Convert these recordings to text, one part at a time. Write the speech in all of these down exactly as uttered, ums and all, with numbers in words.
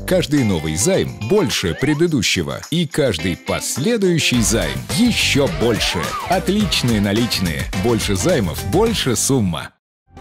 Каждый новый займ больше предыдущего. И каждый последующий займ еще больше. Отличные наличные. Больше займов, больше сумма.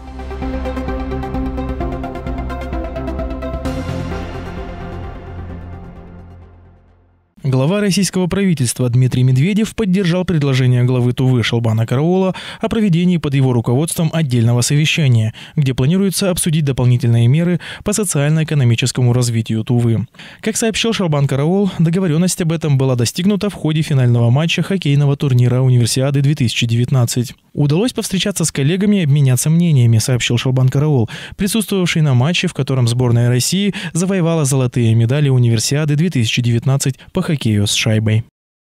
Глава российского правительства Дмитрий Медведев поддержал предложение главы Тувы Шолбана Караола о проведении под его руководством отдельного совещания, где планируется обсудить дополнительные меры по социально-экономическому развитию Тувы. Как сообщил Шолбан Караол, договоренность об этом была достигнута в ходе финального матча хоккейного турнира Универсиады две тысячи девятнадцать. Удалось повстречаться с коллегами и обменяться мнениями, сообщил Шолбан Караол, присутствовавший на матче, в котором сборная России завоевала золотые медали Универсиады две тысячи девятнадцать по хоккею с шайбой.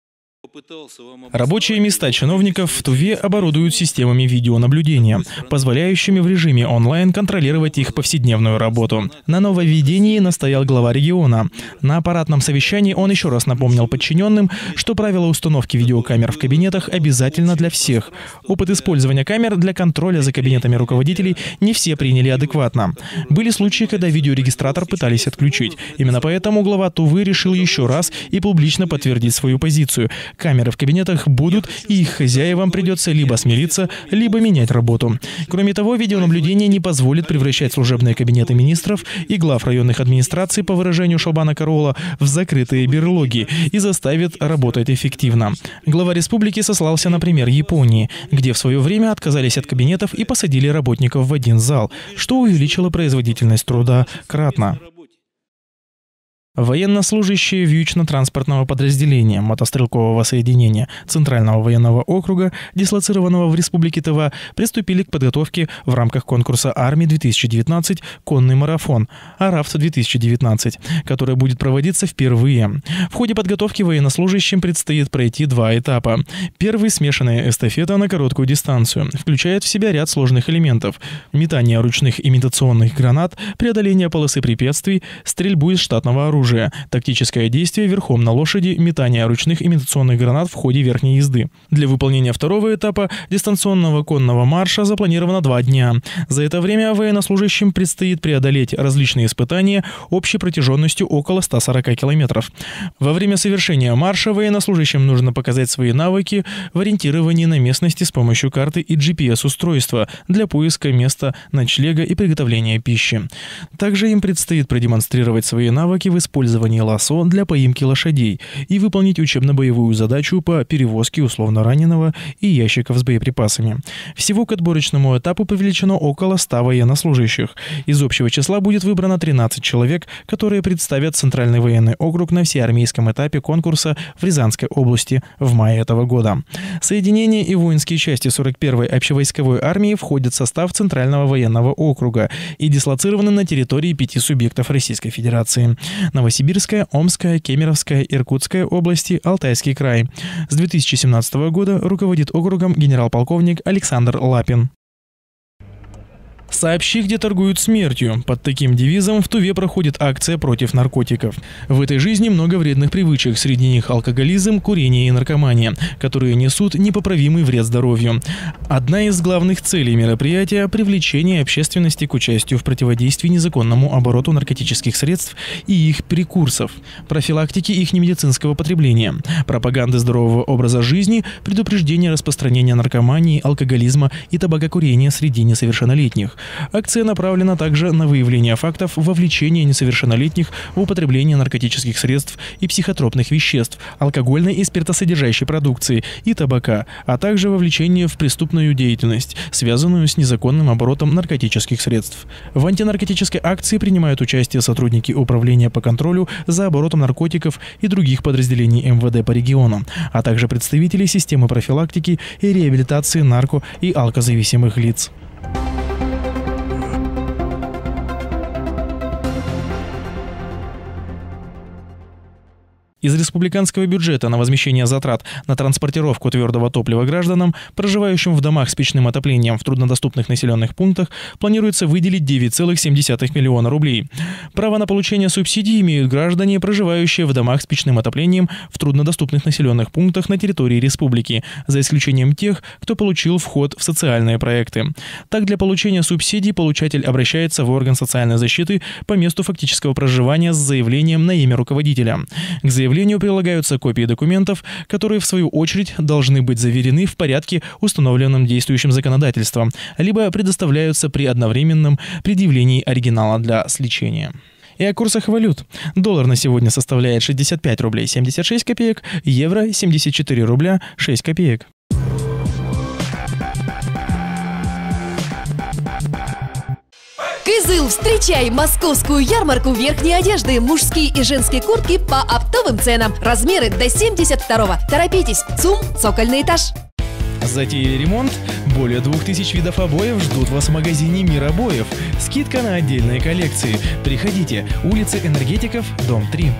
Рабочие места чиновников в Туве оборудуют системами видеонаблюдения, позволяющими в режиме онлайн контролировать их повседневную работу. На нововведении настоял глава региона. На аппаратном совещании он еще раз напомнил подчиненным, что правила установки видеокамер в кабинетах обязательно для всех. Опыт использования камер для контроля за кабинетами руководителей не все приняли адекватно. Были случаи, когда видеорегистратор пытались отключить. Именно поэтому глава Тувы решил еще раз и публично подтвердить свою позицию. Камеры в кабинетах будут, и их хозяевам придется либо смириться, либо менять работу. Кроме того, видеонаблюдение не позволит превращать служебные кабинеты министров и глав районных администраций, по выражению Шолбана Караола, в закрытые берлоги и заставит работать эффективно. Глава республики сослался на пример Японии, где в свое время отказались от кабинетов и посадили работников в один зал, что увеличило производительность труда кратно. Военнослужащие вьючно-транспортного подразделения мотострелкового соединения Центрального военного округа, дислоцированного в Республике Тыва, приступили к подготовке в рамках конкурса армии-две тысячи девятнадцать «Конный марафон» «Арафт-две тысячи девятнадцать», который будет проводиться впервые. В ходе подготовки военнослужащим предстоит пройти два этапа. Первый – смешанная эстафета на короткую дистанцию, включает в себя ряд сложных элементов: метание ручных имитационных гранат, преодоление полосы препятствий, стрельбу из штатного оружия, тактическое действие верхом на лошади, метание ручных имитационных гранат в ходе верхней езды. Для выполнения второго этапа дистанционного конного марша запланировано два дня. За это время военнослужащим предстоит преодолеть различные испытания общей протяженностью около ста сорока километров. Во время совершения марша военнослужащим нужно показать свои навыки в ориентировании на местности с помощью карты и джи пи эс-устройства для поиска места ночлега и приготовления пищи. Также им предстоит продемонстрировать свои навыки в использовании лассо для поимки лошадей и выполнить учебно-боевую задачу по перевозке условно раненого и ящиков с боеприпасами. Всего к отборочному этапу привлечено около ста военнослужащих. Из общего числа будет выбрано тринадцать человек, которые представят Центральный военный округ на всеармейском этапе конкурса в Рязанской области в мае этого года. Соединения и воинские части сорок первой общевойсковой армии входят в состав Центрального военного округа и дислоцированы на территории пяти субъектов Российской Федерации: Новосибирская, Омская, Кемеровская, Иркутская области, Алтайский край. С две тысячи семнадцатого года руководит округом генерал-полковник Александр Лапин. «Сообщи, где торгуют смертью». Под таким девизом в Туве проходит акция против наркотиков. В этой жизни много вредных привычек, среди них алкоголизм, курение и наркомания, которые несут непоправимый вред здоровью. Одна из главных целей мероприятия – привлечение общественности к участию в противодействии незаконному обороту наркотических средств и их прекурсоров, профилактике их немедицинского потребления, пропаганды здорового образа жизни, предупреждения распространения наркомании, алкоголизма и табакокурения среди несовершеннолетних. Акция направлена также на выявление фактов вовлечения несовершеннолетних в употребление наркотических средств и психотропных веществ, алкогольной и спиртосодержащей продукции и табака, а также вовлечение в преступную деятельность, связанную с незаконным оборотом наркотических средств. В антинаркотической акции принимают участие сотрудники Управления по контролю за оборотом наркотиков и других подразделений эм вэ дэ по региону, а также представители системы профилактики и реабилитации нарко- и алкозависимых лиц. Из республиканского бюджета на возмещение затрат на транспортировку твердого топлива гражданам, проживающим в домах с печным отоплением в труднодоступных населенных пунктах, планируется выделить девять целых семь десятых миллиона рублей. Право на получение субсидий имеют граждане, проживающие в домах с печным отоплением в труднодоступных населенных пунктах на территории республики, за исключением тех, кто получил вход в социальные проекты. Так, для получения субсидий получатель обращается в орган социальной защиты по месту фактического проживания с заявлением на имя руководителя. К заявлению прилагаются копии документов, которые, в свою очередь, должны быть заверены в порядке, установленном действующим законодательством, либо предоставляются при одновременном предъявлении оригинала для сличения. И о курсах валют. Доллар на сегодня составляет шестьдесят пять рублей семьдесят шесть копеек, евро семьдесят четыре рубля шесть копеек. Кызыл, встречай московскую ярмарку верхней одежды, мужские и женские куртки по оптовым ценам. Размеры до семьдесят второго. Торопитесь, ЦУМ, цокольный этаж. Затеяли ремонт? Более двух тысяч видов обоев ждут вас в магазине «Мир обоев». Скидка на отдельные коллекции. Приходите. Улица Энергетиков, дом три.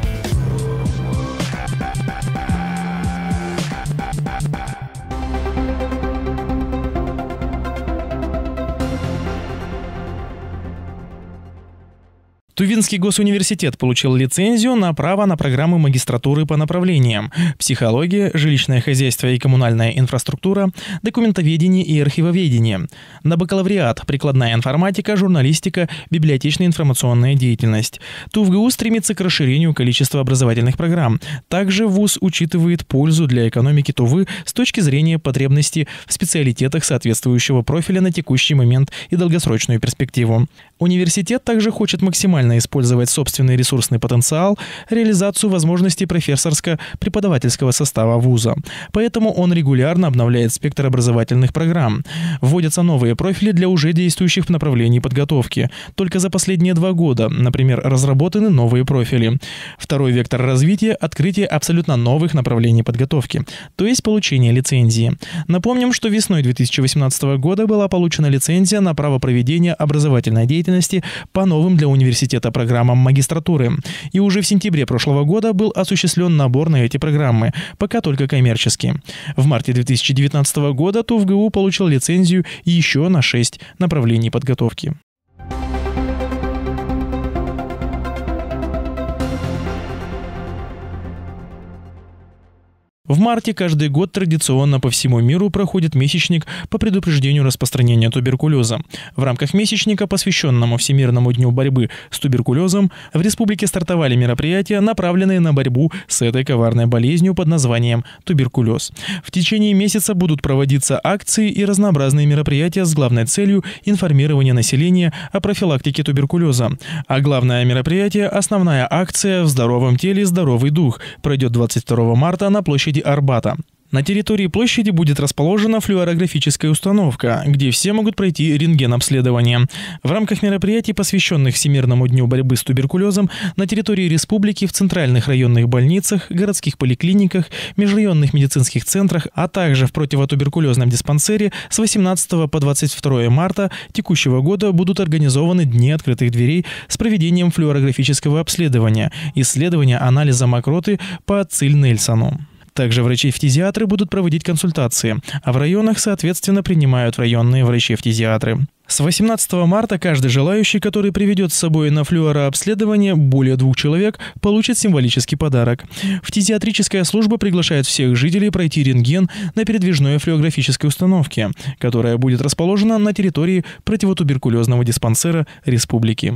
Тувинский госуниверситет получил лицензию на право на программы магистратуры по направлениям: психология, жилищное хозяйство и коммунальная инфраструктура, документоведение и архивоведение. На бакалавриат: прикладная информатика, журналистика, библиотечная информационная деятельность. ТУВГУ стремится к расширению количества образовательных программ. Также вуз учитывает пользу для экономики Тувы с точки зрения потребностей в специалитетах соответствующего профиля на текущий момент и долгосрочную перспективу. Университет также хочет максимально использовать собственный ресурсный потенциал, реализацию возможностей профессорско-преподавательского состава вуза. Поэтому он регулярно обновляет спектр образовательных программ. Вводятся новые профили для уже действующих направлений подготовки. Только за последние два года, например, разработаны новые профили. Второй вектор развития – открытие абсолютно новых направлений подготовки, то есть получение лицензии. Напомним, что весной две тысячи восемнадцатого года была получена лицензия на право проведения образовательной деятельности по новым для университета программам магистратуры. И уже в сентябре прошлого года был осуществлен набор на эти программы, пока только коммерческие. В марте две тысячи девятнадцатого года ТУВГУ получил лицензию еще на шесть направлений подготовки. В марте каждый год традиционно по всему миру проходит месячник по предупреждению распространения туберкулеза. В рамках месячника, посвященному Всемирному дню борьбы с туберкулезом, в республике стартовали мероприятия, направленные на борьбу с этой коварной болезнью под названием туберкулез. В течение месяца будут проводиться акции и разнообразные мероприятия с главной целью информирования населения о профилактике туберкулеза. А главное мероприятие, основная акция «В здоровом теле здоровый дух», пройдет двадцать второго марта на площади Арбата. На территории площади будет расположена флюорографическая установка, где все могут пройти рентген-обследование. В рамках мероприятий, посвященных Всемирному дню борьбы с туберкулезом, на территории республики в центральных районных больницах, городских поликлиниках, межрайонных медицинских центрах, а также в противотуберкулезном диспансере с восемнадцатого по двадцать второе марта текущего года будут организованы дни открытых дверей с проведением флюорографического обследования, исследования анализа мокроты по Циль-Нельсону. Также врачи-фтизиатры будут проводить консультации, а в районах, соответственно, принимают районные врачи-фтизиатры. С восемнадцатого марта каждый желающий, который приведет с собой на флюорообследование более двух человек, получит символический подарок. Фтизиатрическая служба приглашает всех жителей пройти рентген на передвижной флюорографической установке, которая будет расположена на территории противотуберкулезного диспансера республики.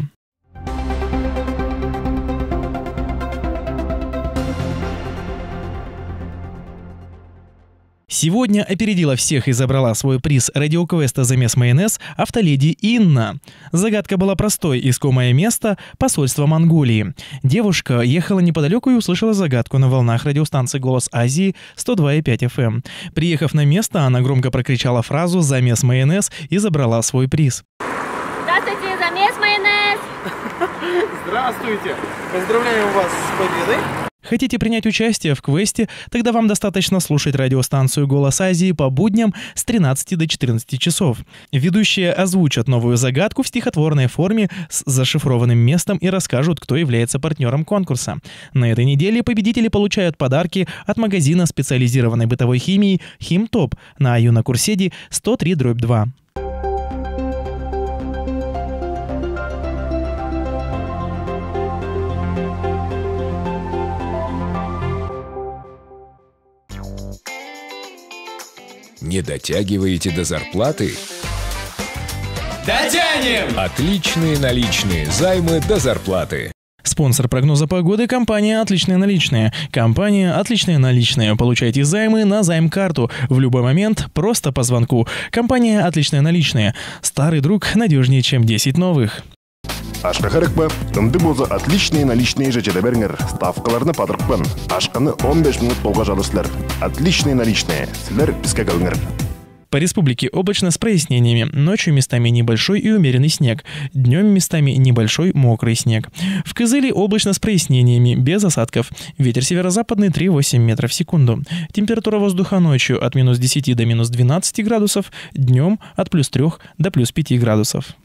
Сегодня опередила всех и забрала свой приз радиоквеста «Замес майонез» автоледи Инна. Загадка была простой: искомое место – посольство Монголии. Девушка ехала неподалеку и услышала загадку на волнах радиостанции «Голос Азии» сто два и пять эф эм. Приехав на место, она громко прокричала фразу «Замес майонез» и забрала свой приз. Здравствуйте, замес майонез! Здравствуйте! Поздравляем вас с победой! Хотите принять участие в квесте? Тогда вам достаточно слушать радиостанцию «Голос Азии» по будням с тринадцати до четырнадцати часов. Ведущие озвучат новую загадку в стихотворной форме с зашифрованным местом и расскажут, кто является партнером конкурса. На этой неделе победители получают подарки от магазина специализированной бытовой химии «Химтоп» на Аюна Курседи сто три дробь два. Не дотягиваете до зарплаты? Дотянем! Отличные наличные займы до зарплаты. Спонсор прогноза погоды – компания «Отличные наличные». Компания «Отличные наличные». Получайте займы на займ-карту в любой момент, просто по звонку. Компания «Отличные наличные». Старый друг надежнее, чем десять новых. Ашқа қарықпа, үнді болса отличные наличные жечеді беріңір. Ставкаларны падырықпын. Ашқаны он беш минут болға жалысылар. Отличные наличные. Сілер бізге калыңыр. По республике облачно с прояснениями. Ночью местами небольшой и умеренный снег. Днем местами небольшой мокрый снег. В Кызыле облачно с прояснениями, без осадков. Ветер северо-западный три целых восемь метров в секунду. Температура воздуха ночью от минус десяти до минус двенадцати градусов. Днем от плюс трёх до плюс пяти градусов.